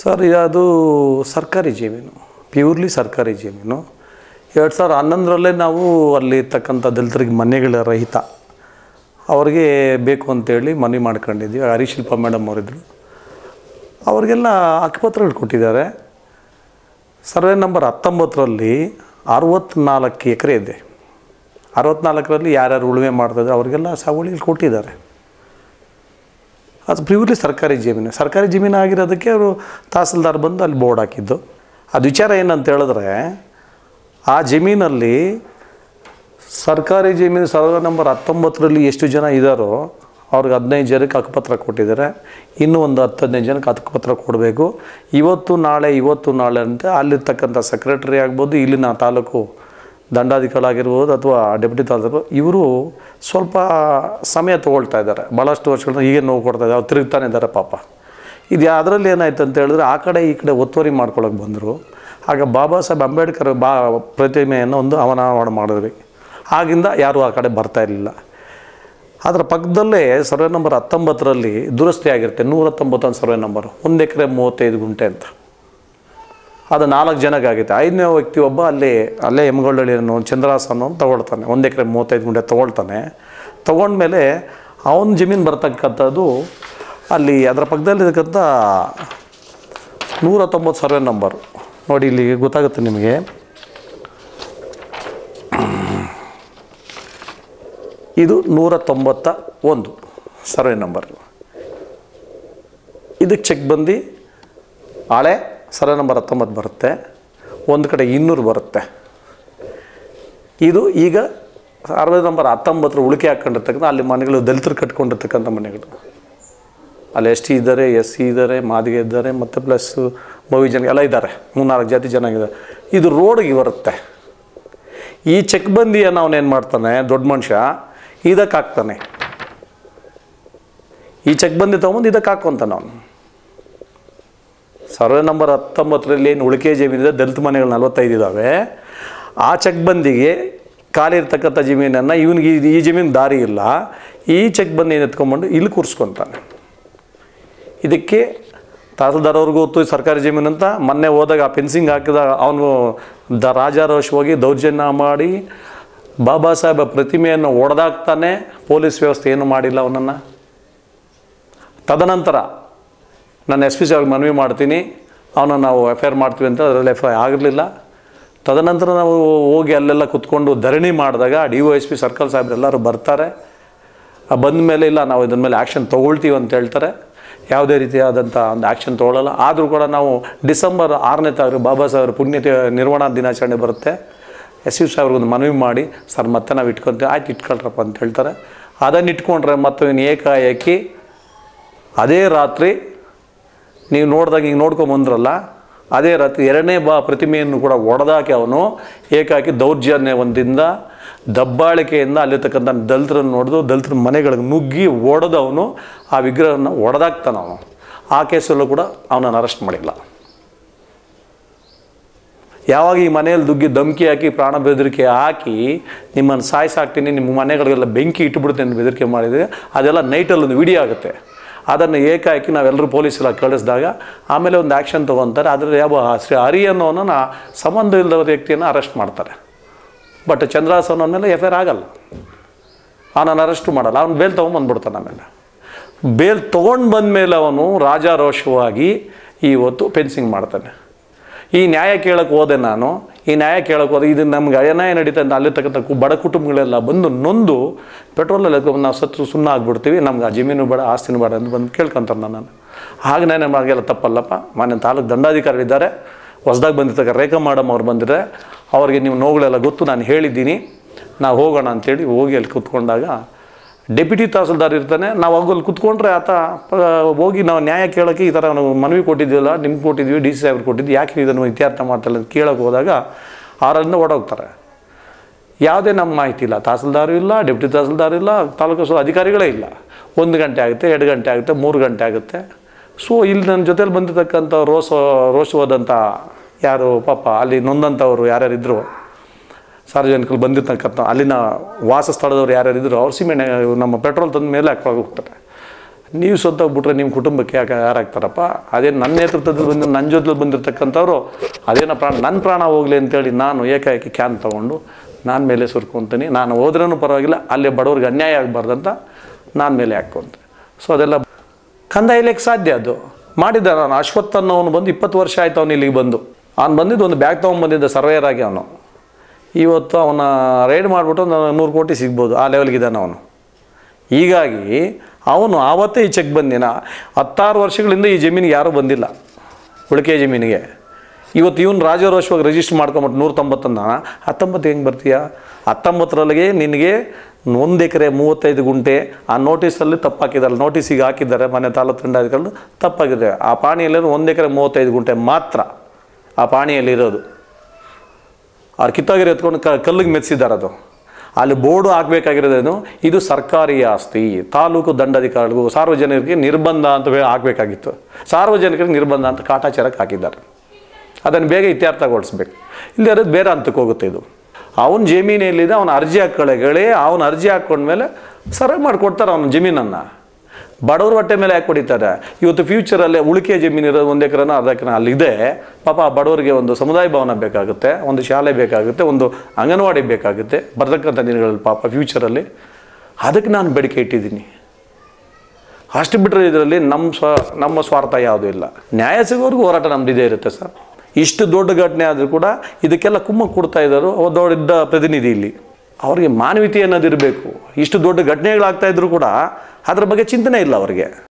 Sir ಅದು ಸರ್ಕಾರಿ ಜಮೀನು, ಪ್ಯೂರ್ಲಿ ಸರ್ಕಾರಿ ಜಮೀನು. 2011ರಲ್ಲೇ ನಾವು ಅಲ್ಲಿ ಇರ್ತಕ್ಕಂಥ ದಲಿತರಿಗೆ ಮನೆಗಳ ರಹಿತ ಅವ್ರಿಗೆ ಬೇಕು ಅಂತೇಳಿ ಮನವಿ ಮಾಡ್ಕೊಂಡಿದ್ವಿ. ಹರಿಶಿಲ್ಪ ಮೇಡಮ್ ಅವರಿದ್ದರು, ಅವ್ರಿಗೆಲ್ಲ ಹಕ್ಕುಪತ್ರಗಳು ಕೊಟ್ಟಿದ್ದಾರೆ. ಸರ್ವೆ ನಂಬರ್ 19ರಲ್ಲಿ 64 ಎಕರೆ ಇದೆ. 64ರಲ್ಲಿ ಯಾರ್ಯಾರು ಉಳುಮೆ ಮಾಡ್ತಾಯಿದ್ರು ಅವ್ರಿಗೆಲ್ಲ ಸಾಗುವಳಿಗಳು ಕೊಟ್ಟಿದ್ದಾರೆ. ಅದು ಪ್ಯೂರ್ಲಿ ಸರ್ಕಾರಿ ಜಮೀನು. ಸರ್ಕಾರಿ ಜಮೀನು ಆಗಿರೋದಕ್ಕೆ ಅವರು ತಹಸೀಲ್ದಾರ್ ಬಂದು ಅಲ್ಲಿ ಬೋರ್ಡ್ ಹಾಕಿದ್ದು. ಅದು ವಿಚಾರ ಏನಂತ ಹೇಳಿದ್ರೆ, ಆ ಜಮೀನಲ್ಲಿ ಸರ್ಕಾರಿ ಜಮೀನು ಸರ್ವೆ ನಂಬರ್ 19ರಲ್ಲಿ ಎಷ್ಟು ಜನ ಇದ್ದಾರೋ ಅವ್ರಿಗೆ 15 ಜನಕ್ಕೆ ಹಕ್ಕುಪತ್ರ ಕೊಟ್ಟಿದ್ದಾರೆ. ಇನ್ನೂ ಒಂದು 10-15 ಜನಕ್ಕೆ ಹಕ್ಕುಪತ್ರ ಕೊಡಬೇಕು. ಇವತ್ತು ನಾಳೆ ಅಂತ ಅಲ್ಲಿರ್ತಕ್ಕಂಥ ಸೆಕ್ರೆಟರಿ ಆಗ್ಬೋದು, ಇಲ್ಲಿನ ತಾಲೂಕು ದಂಡಾಧಿಕಾರಿ ಆಗಿರ್ಬೋದು ಅಥವಾ ಡೆಪ್ಯೂಟಿ ತಹಸೀಲ್ದಾರ್, ಇವರು ಸ್ವಲ್ಪ ಸಮಯ ತೊಗೊಳ್ತಾ ಇದ್ದಾರೆ. ಭಾಳಷ್ಟು ವರ್ಷಗಳನ್ನ ಹೀಗೆ ನೋವು ಕೊಡ್ತಾ ಇದ್ದಾರೆ, ಅವ್ರು ತಿರುಗ್ತಾನೆ ಇದ್ದಾರೆ ಪಾಪ. ಇದು ಅದರಲ್ಲಿ ಏನಾಯ್ತು ಅಂತ ಹೇಳಿದ್ರೆ, ಆ ಕಡೆ ಈ ಕಡೆ ಒತ್ತುವರಿ ಮಾಡ್ಕೊಳಕ್ಕೆ ಬಂದರು. ಆಗ ಬಾಬಾ ಸಾಹೇಬ್ ಅಂಬೇಡ್ಕರ್ ಪ್ರತಿಮೆಯನ್ನು ಒಂದು ಅನಾವರಣ ಮಾಡಿದ್ವಿ. ಆಗಿಂದ ಯಾರೂ ಆ ಕಡೆ ಬರ್ತಾ ಇರಲಿಲ್ಲ. ಅದರ ಪಕ್ಕದಲ್ಲೇ ಸರ್ವೆ ನಂಬರ್ 19ರಲ್ಲಿ ದುರಸ್ತಿ ಆಗಿರುತ್ತೆ, 119 ಸರ್ವೆ ನಂಬರು, 1 ಎಕರೆ 35 ಗುಂಟೆ ಅಂತ. ಅದು 4 ಜನಕ್ಕೆ ಆಗುತ್ತೆ. 5ನೇ ವ್ಯಕ್ತಿ ಒಬ್ಬ ಅಲ್ಲೇ ಎಮ್ಗೊಳ್ಳಿಯನ್ನು ಚಂದ್ರಾಸನ ತೊಗೊಳ್ತಾನೆ, 1 ಎಕರೆ 35 ಗುಂಟೆ ತೊಗೊಳ್ತಾನೆ. ತೊಗೊಂಡ್ಮೇಲೆ ಅವನ ಜಮೀನು ಬರ್ತಕ್ಕಂಥದ್ದು ಅಲ್ಲಿ ಅದರ ಪಕ್ಕದಲ್ಲಿರ್ತಕ್ಕಂಥ 119 ಸರ್ವೆ ನಂಬರು ನೋಡಿ, ಇಲ್ಲಿ ಗೊತ್ತಾಗುತ್ತೆ ನಿಮಗೆ. ಇದು 191 ಸರ್ವೆ ನಂಬರ್. ಇದಕ್ಕೆ ಚೆಕ್ ಬಂದು ಹಳೆ ಸರ್ವೆ ನಂಬರ್ 19 ಬರುತ್ತೆ, ಒಂದು ಕಡೆ 200 ಬರುತ್ತೆ. ಇದು ಈಗ ಸರ್ವೆ ನಂಬರ್ 19 ಉಳಿಕೆ ಹಾಕ್ಕೊಂಡಿರ್ತಕ್ಕಂಥ ಅಲ್ಲಿ ಮನೆಗಳು, ದಲಿತರು ಕಟ್ಕೊಂಡಿರ್ತಕ್ಕಂಥ ಮನೆಗಳು. ಅಲ್ಲಿ ST ಇದ್ದಾರೆ, SC ಇದ್ದಾರೆ, ಮಾದಿಗೆ ಇದ್ದಾರೆ, ಮತ್ತು ಪ್ಲಸ್ ಬಹುಜನ ಎಲ್ಲ ಇದ್ದಾರೆ, 3-4 ಜಾತಿ ಜನ ಇದ್ದಾರೆ. ಇದು ರೋಡ್ಗೆ ಬರುತ್ತೆ. ಈ ಚೆಕ್ ಬಂದಿಯನ್ನು ಅವನೇನು ಮಾಡ್ತಾನೆ, ದೊಡ್ಡ ಮನುಷ್ಯ ಇದಕ್ಕೆ ಹಾಕ್ತಾನೆ. ಈ ಚೆಕ್ ಬಂದಿ ತೊಗೊಂಡು ಇದಕ್ಕೆ ಹಾಕ್ಕೊಂತಾನೆ ಅವನು. ಸರ್ವೆ ನಂಬರ್ 19ರಲ್ಲಿ ಏನು ಉಳಿಕೆ ಜಮೀನಿದೆ, ದಲಿತ ಮನೆಗಳು 45 ಇದ್ದಾವೆ. ಆ ಚೆಕ್ ಬಂದಿಗೆ ಖಾಲಿ ಇರ್ತಕ್ಕಂಥ ಜಮೀನನ್ನು ಇವನಿಗೆ ಈ ಜಮೀನು ದಾರಿ ಇಲ್ಲ, ಈ ಚೆಕ್ ಬಂದು ಏನು ಎತ್ಕೊಂಡ್ಬಂದು ಇಲ್ಲಿ ಕೂರಿಸ್ಕೊತಾನೆ. ಇದಕ್ಕೆ ತಹಸೀಲ್ದಾರ್ ಅವ್ರಿಗೂ ಗೊತ್ತು ಸರ್ಕಾರಿ ಜಮೀನು ಅಂತ. ಮೊನ್ನೆ ಹೋದಾಗ ಆ ಫೆನ್ಸಿಂಗ್ ಹಾಕಿದಾಗ ಅವನು ರಾಜಾರೋಷವಾಗಿ ದೌರ್ಜನ್ಯ ಮಾಡಿ ಬಾಬಾ ಸಾಹೇಬ ಪ್ರತಿಮೆಯನ್ನು ಒಡೆದಾಕ್ತಾನೆ. ಪೊಲೀಸ್ ವ್ಯವಸ್ಥೆ ಏನು ಮಾಡಿಲ್ಲ ಅವನನ್ನು. ತದನಂತರ ನಾನು SP ಸಾಹೇಬ್ರಿಗೆ ಮನವಿ ಮಾಡ್ತೀನಿ, ಅವನನ್ನು ನಾವು FIR ಮಾಡ್ತೀವಿ ಅಂತ. ಅದರಲ್ಲಿ FIR ಆಗಿರಲಿಲ್ಲ. ತದನಂತರ ನಾವು ಹೋಗಿ ಅಲ್ಲೆಲ್ಲ ಕುತ್ಕೊಂಡು ಧರಣಿ ಮಾಡಿದಾಗ DOSP ಸರ್ಕಲ್ ಸಾಹೇಬ್ರು ಎಲ್ಲರೂ ಬರ್ತಾರೆ. ಬಂದ ಮೇಲೆ ಇಲ್ಲ ನಾವು ಇದ್ರ ಮೇಲೆ ಆ್ಯಕ್ಷನ್ ತೊಗೊಳ್ತೀವಿ ಅಂತ ಹೇಳ್ತಾರೆ. ಯಾವುದೇ ರೀತಿಯಾದಂಥ ಒಂದು ಆ್ಯಕ್ಷನ್ ತೊಗೊಳ್ಳಲ್ಲ. ಆದರೂ ಕೂಡ ನಾವು ಡಿಸೆಂಬರ್ 6ನೇ ತಾರೀಕು ಬಾಬಾ ಸಾಹೇಬ್ರ ಪುಣ್ಯ ನಿರ್ವಹಣಾ ದಿನಾಚರಣೆ ಬರುತ್ತೆ. SP ಸಾಹೇಬ್ರಿಗೊಂದು ಮನವಿ ಮಾಡಿ, ಸರ್ ಮತ್ತೆ ನಾವು ಇಟ್ಕೊತೀವಿ. ಆಯ್ತು ಇಟ್ಕೊಳ್ರಪ್ಪ ಅಂತ ಹೇಳ್ತಾರೆ. ಅದನ್ನು ಇಟ್ಕೊಂಡ್ರೆ ಮತ್ತು ಇನ್ನು ಏಕಾಏಕಿ ಅದೇ ರಾತ್ರಿ ನೀವು ನೋಡಿದಾಗ ಹಿಂಗೆ ನೋಡ್ಕೊಂಬಂದ್ರಲ್ಲ, ಅದೇ ರಾತ್ರಿ 2ನೇ ಪ್ರತಿಮೆಯನ್ನು ಕೂಡ ಒಡೆದಾಕಿ ಅವನು ಏಕಾಏಕಿ ದೌರ್ಜನ್ಯದಿಂದ ದಬ್ಬಾಳಿಕೆಯಿಂದ ಅಲ್ಲಿರ್ತಕ್ಕಂಥ ದಲಿತರನ್ನು ನೋಡಿದು ದಲಿತರ ಮನೆಗಳಿಗೆ ನುಗ್ಗಿ ಒಡೆದವನು ಆ ವಿಗ್ರಹವನ್ನು ಒಡೆದಾಕ್ತಾನೆ ಅವನು. ಆ ಕೇಸಲ್ಲೂ ಕೂಡ ಅವನನ್ನು ಅರೆಸ್ಟ್ ಮಾಡಿಲ್ಲ. ಯಾವಾಗ ಈ ಮನೆಯಲ್ಲಿ ದುಗ್ಗಿ ಧಮಕಿ ಹಾಕಿ ಪ್ರಾಣ ಬೆದರಿಕೆ ಹಾಕಿ ನಿಮ್ಮನ್ನು ಸಾಯಿಸಾಕ್ತೀನಿ, ನಿಮ್ಮ ಮನೆಗಳಿಗೆಲ್ಲ ಬೆಂಕಿ ಇಟ್ಟುಬಿಡ್ತೀನಿ ಬೆದರಿಕೆ ಮಾಡಿದರೆ, ಅದೆಲ್ಲ ನೈಟಲ್ಲಿ ಒಂದು ವಿಡಿಯೋ ಆಗುತ್ತೆ. ಅದನ್ನು ಏಕಾಏಕಿ ನಾವೆಲ್ಲರೂ ಪೊಲೀಸೆಲ್ಲ ಕಳಿಸಿದಾಗ ಆಮೇಲೆ ಒಂದು ಆ್ಯಕ್ಷನ್ ತೊಗೊತಾರೆ. ಅದರಲ್ಲಿ ಯಾವ ಶ್ರೀ ಹರಿ ಅನ್ನೋನನ್ನು ಸಂಬಂಧ ಇಲ್ಲದ ವ್ಯಕ್ತಿಯನ್ನು ಅರೆಸ್ಟ್ ಮಾಡ್ತಾರೆ. ಬಟ್ ಚಂದ್ರಾಸನ ಮೇಲೆ FIR ಆಗಲ್ಲ, ಅವನನ್ನು ಅರೆಸ್ಟು ಮಾಡಲ್ಲ. ಅವನು ಬೇಲ್ ತೊಗೊಂಬಂದ್ಬಿಡ್ತಾನೆ. ಆಮೇಲೆ ಬೇಲ್ ತೊಗೊಂಡು ಬಂದಮೇಲೆ ಅವನು ರಾಜಾರೋಷವಾಗಿ ಇವತ್ತು ಫೆನ್ಸಿಂಗ್ ಮಾಡ್ತಾನೆ. ಈ ನ್ಯಾಯ ಕೇಳೋಕ್ಕೆ ಹೋದೆ ನಾನು. ಈ ನ್ಯಾಯ ಕೇಳೋಕ್ಕೆ ಹೋದೆ, ಇದು ನಮ್ಗೆ ಅನ್ಯಾಯ ನಡೀತಾ ಅಂತ ಅಲ್ಲಿರ್ತಕ್ಕಂಥ ಬಡ ಕುಟುಂಬಗಳೆಲ್ಲ ಬಂದು ನೊಂದು ಪೆಟ್ರೋಲಲ್ಲಿ ನಾವು ಸತ್ತು ಸುಣ್ಣ ಆಗಿಬಿಡ್ತೀವಿ, ನಮ್ಗೆ ಆ ಜಮೀನು ಬೇಡ ಆಸ್ತಿನೂ ಬೇಡ ಅಂತ ಬಂದು ಕೇಳ್ಕೊಂತಾರೆ ನಾನು. ಹಾಗೆ ನಮಗೆಲ್ಲ ತಪ್ಪಲ್ಲಪ್ಪ. ಮಾನ್ಯ ತಾಲೂಕು ದಂಡಾಧಿಕಾರಿಗಳಿದ್ದಾರೆ, ಹೊಸದಾಗಿ ಬಂದಿರ್ತಕ್ಕ ರೇಖಾ ಮೇಡಮ್ ಅವ್ರು ಬಂದಿದ್ರೆ ಅವ್ರಿಗೆ ನೀವು ನೋವುಗಳೆಲ್ಲ ಗೊತ್ತು, ನಾನು ಹೇಳಿದ್ದೀನಿ, ನಾವು ಹೋಗೋಣ ಅಂಥೇಳಿ ಹೋಗಿ ಅಲ್ಲಿ ಕೂತ್ಕೊಂಡಾಗ ಡೆಪ್ಯೂಟಿ ತಹಸೀಲ್ದಾರ್ ಇರ್ತಾನೆ. ನಾವು ಅಲ್ಲಿ ಕೂತ್ಕೊಂಡ್ರೆ ಆತ ಹೋಗಿ ನಾವು ನ್ಯಾಯ ಕೇಳೋಕ್ಕೆ ಈ ಥರ ನಾವು ಮನವಿ ಕೊಟ್ಟಿದ್ದೀವಲ್ಲ, ನಿಮ್ಗೆ ಕೊಟ್ಟಿದ್ವಿ, DC ಸಾಹೇಬ್ರು ಕೊಟ್ಟಿದ್ವಿ, ಯಾಕೆ ಇದನ್ನು ಇತ್ಯರ್ಥ ಮಾಡ್ತಾಯಿಲ್ಲ ಅಂತ ಕೇಳೋಕ್ಕೆ ಹೋದಾಗ ಅವರಲ್ಲಿಂದ ಓಡೋಗ್ತಾರೆ. ಯಾವುದೇ ನಮ್ಮ ಮಾಹಿತಿ ಇಲ್ಲ, ತಹಸೀಲ್ದಾರು ಇಲ್ಲ, ಡೆಪ್ಯೂಟಿ ತಹಸೀಲ್ದಾರ್ ಇಲ್ಲ, ತಾಲೂಕು ಅಧಿಕಾರಿಗಳೇ ಇಲ್ಲ. 1 ಗಂಟೆ ಆಗುತ್ತೆ, 2 ಗಂಟೆ ಆಗುತ್ತೆ, 3 ಗಂಟೆ ಆಗುತ್ತೆ. ಸೊ ಇಲ್ಲಿ ನನ್ನ ಜೊತೇಲಿ ಬಂದಿರತಕ್ಕಂಥ ರೋಷವಾದಂಥ ಯಾರು ಪಾಪ ಅಲ್ಲಿ ನೊಂದಂಥವ್ರು ಯಾರ್ಯಾರಿದ್ದರು, ಸಾರ್ವಜನಿಕರು ಬಂದಿರ್ತಕ್ಕಂಥ ಅಲ್ಲಿನ ವಾಸ ಸ್ಥಳದವ್ರು ಯಾರ್ಯಾರಿದ್ರು, ಅವ್ರು ಸಿಮೆಂಟ್ ನಮ್ಮ ಪೆಟ್ರೋಲ್ ತಂದ ಮೇಲೆ ಹಾಕಿ ಹೋಗ್ತಾರೆ. ನೀವು ಸತ್ತೋಗ್ಬಿಟ್ರೆ ನಿಮ್ಮ ಕುಟುಂಬಕ್ಕೆ ಯಾರಾಗ್ತಾರಪ್ಪ? ಅದೇ ನನ್ನ ನೇತೃತ್ವದಲ್ಲಿ ಬಂದು ನನ್ನ ಜೊತೆಲಿ ಬಂದಿರತಕ್ಕಂಥವ್ರು ಅದೇನೋ ನನ್ನ ಪ್ರಾಣ ಹೋಗಲಿ ಅಂತೇಳಿ ನಾನು ಏಕಾಏಕಿ ಕ್ಯಾನ್ ತೊಗೊಂಡು ನಾನು ಮೇಲೆ ಸುರ್ಕೊತೀನಿ. ನಾನು ಹೋದ್ರೂ ಪರವಾಗಿಲ್ಲ, ಅಲ್ಲೇ ಬಡವ್ರಿಗೆ ಅನ್ಯಾಯ ಆಗಬಾರ್ದಂತ ನಾನು ಮೇಲೆ ಹಾಕ್ಕೊಂತೀನಿ. ಸೊ ಅದೆಲ್ಲ ಕಂದಾಯ ಇಲಾಖೆ ಸಾಧ್ಯ. ಅದು ಮಾಡಿದ್ದ ನಾನು ಅಶ್ವಥ್ ಅನ್ನೋನು ಬಂದು 20 ವರ್ಷ ಆಯ್ತು ಅವನು ಇಲ್ಲಿಗೆ ಬಂದು. ಅವ್ನು ಬಂದಿದ್ದು ಒಂದು ಬ್ಯಾಗ್ ತೊಗೊಂಬಂದಿದ್ದ ಸರ್ವೇಯರ್ ಆಗಿ. ಅವನು ಇವತ್ತು ಅವನ ರೈಡ್ ಮಾಡಿಬಿಟ್ಟು 100 ಕೋಟಿ ಸಿಗ್ಬೋದು, ಆ ಲೆವೆಲ್ಗಿದ್ದಾನೆ ಅವನು. ಹೀಗಾಗಿ ಅವನು ಆವತ್ತೇ ಈ ಚೆಕ್ ಬಂದಿನ 16 ವರ್ಷಗಳಿಂದ ಈ ಜಮೀನಿಗೆ ಯಾರೂ ಬಂದಿಲ್ಲ, ಉಳಿಕೆ ಜಮೀನಿಗೆ. ಇವತ್ತು ಇವನು ರಾಜರೋಷವಾಗಿ ರಿಜಿಸ್ಟರ್ ಮಾಡ್ಕೊಂಬಿಟ್ಟು 190 ಅಂದ. 19 ಹೆಂಗೆ ಬರ್ತೀಯ? 19ರಲ್ಲಿಗೆ ನಿನಗೆ 1 ಎಕರೆ 35 ಗುಂಟೆ ಆ ನೋಟಿಸಲ್ಲಿ ತಪ್ಪಾಕಿದ್ದಾರೆ. ನೋಟಿಸಿಗೆ ಹಾಕಿದ್ದಾರೆ ಮನೆ ತಾಲೂಕು ದಂಡಾಧಿಕಾರಿಗಳು, ತಪ್ಪಾಗಿದೆ. ಆ ಪಾಣಿಯಲ್ಲಿ 1 ಎಕರೆ 35 ಗುಂಟೆ ಮಾತ್ರ ಆ ಪಾಣಿಯಲ್ಲಿರೋದು. ಅವ್ರು ಕಿತ್ತಾಗಿರೋ ಎತ್ಕೊಂಡು ಕಲ್ಲಿಗೆ ಮೆಚ್ಚಿದ್ದಾರೆ. ಅದು ಅಲ್ಲಿ ಬೋರ್ಡು ಹಾಕಬೇಕಾಗಿರೋದೇನು, ಇದು ಸರ್ಕಾರಿ ಆಸ್ತಿ, ತಾಲೂಕು ದಂಡಾಧಿಕಾರಿಗಳಿಗೂ ಸಾರ್ವಜನಿಕರಿಗೆ ನಿರ್ಬಂಧ ಅಂತ ಹಾಕಬೇಕಾಗಿತ್ತು. ಸಾರ್ವಜನಿಕರಿಗೆ ನಿರ್ಬಂಧ ಅಂತ ಕಾಟಾಚಾರಕ್ಕೆ ಹಾಕಿದ್ದಾರೆ. ಅದನ್ನು ಬೇಗ ಇತ್ಯರ್ಥಗೊಳಿಸ್ಬೇಕು, ಇಲ್ಲದೇ ಬೇರೆ ಹಂತಕ್ಕೆ ಹೋಗುತ್ತೆ. ಇದು ಅವನ ಜಮೀನೆಲ್ಲಿದೆ, ಅವನ ಅರ್ಜಿ ಹಾಕ್ಕೊಳ್ಳಿ. ಅವನ ಅರ್ಜಿ ಹಾಕ್ಕೊಂಡ್ಮೇಲೆ ಸರ್ವೆ ಮಾಡಿಕೊಡ್ತಾರೆ ಅವನ ಜಮೀನನ್ನು. ಬಡವ್ರ ಹೊಟ್ಟೆ ಮೇಲೆ ಯಾಕೆ ಹೊಡಿತಾರೆ? ಇವತ್ತು ಫ್ಯೂಚರಲ್ಲೇ ಉಳಿಕೆ ಜಮೀನು ಇರೋದು 1 ಎಕರೆನೋ ಅರ್ಧ ಎಕರೆ ಅಲ್ಲಿದೆ. ಪಾಪ ಬಡವರಿಗೆ ಒಂದು ಸಮುದಾಯ ಭವನ ಬೇಕಾಗುತ್ತೆ, ಒಂದು ಶಾಲೆ ಬೇಕಾಗುತ್ತೆ, ಒಂದು ಅಂಗನವಾಡಿ ಬೇಕಾಗುತ್ತೆ ಬರ್ತಕ್ಕಂಥ ದಿನಗಳಲ್ಲಿ ಪಾಪ ಫ್ಯೂಚರಲ್ಲಿ. ಅದಕ್ಕೆ ನಾನು ಬೇಡಿಕೆ ಇಟ್ಟಿದ್ದೀನಿ. ಅಷ್ಟು ಬಿಟ್ಟರೆ ಇದರಲ್ಲಿ ನಮ್ಮ ಸ್ವಾರ್ಥ ಯಾವುದೂ ಇಲ್ಲ. ನ್ಯಾಯ ಸಿಗೋವರೆಗೂ ಹೋರಾಟ ನಮ್ದು ಇದೇ ಇರುತ್ತೆ ಸರ್. ಇಷ್ಟು ದೊಡ್ಡ ಘಟನೆ ಆದರೂ ಕೂಡ ಇದಕ್ಕೆಲ್ಲ ಕುಮ್ಮಕ್ಕು ಕೊಡ್ತಾ ಇದ್ದಾರೆ ದೊಡ್ಡ ಪ್ರತಿನಿಧಿ ಇಲ್ಲಿ. ಅವ್ರಿಗೆ ಮಾನವೀಯತೆ ಅನ್ನೋದಿರಬೇಕು. ಇಷ್ಟು ದೊಡ್ಡ ಘಟನೆಗಳಾಗ್ತಾ ಇದ್ರು ಕೂಡ ಅದ್ರ ಬಗ್ಗೆ ಚಿಂತನೆ ಇಲ್ಲ ಅವ್ರಿಗೆ.